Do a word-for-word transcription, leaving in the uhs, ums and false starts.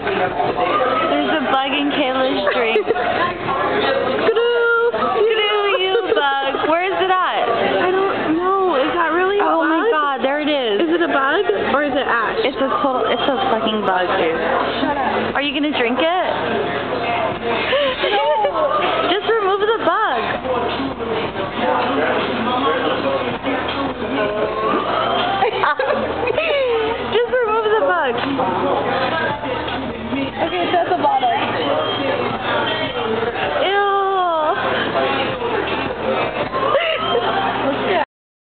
There's a bug in Kayla's drink. Skidoo! Skidoo, you bug. Where is it at? I don't know. Is that really a Oh bug? my god, there it is. Is it a bug or is it ash? It's a total, it's a fucking bug, dude. Shut up. Are you gonna drink it? No. Just